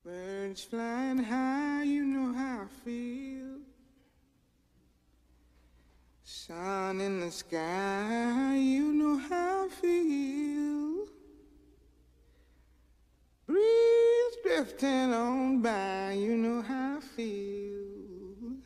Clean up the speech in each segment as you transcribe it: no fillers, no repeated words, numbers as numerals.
Birds flying high, you know how I feel. Sun in the sky, you know how I feel. Breeze drifting on by, you know how I feel.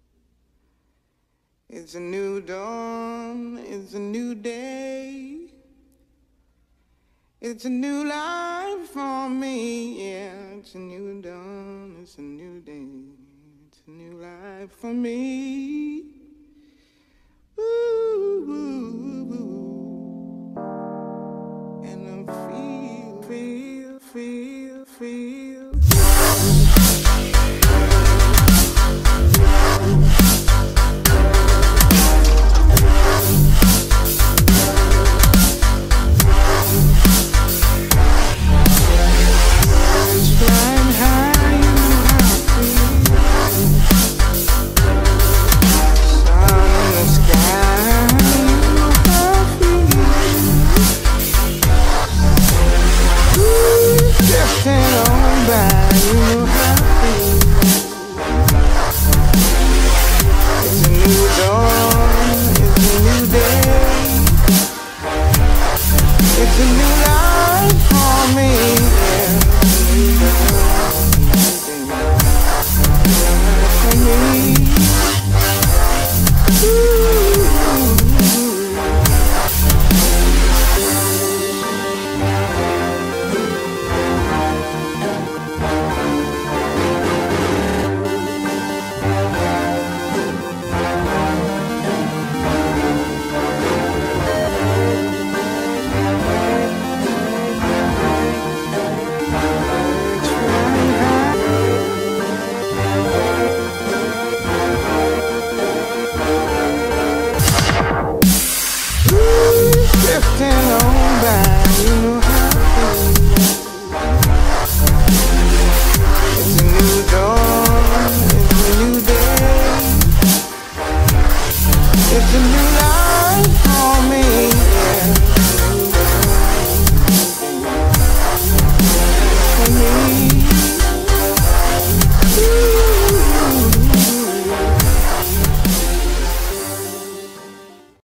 It's a new dawn, it's a new day. It's a new life for me, yeah. It's a new dawn, it's a new day. It's a new life for me. Ooh, ooh, ooh. And I feel. You know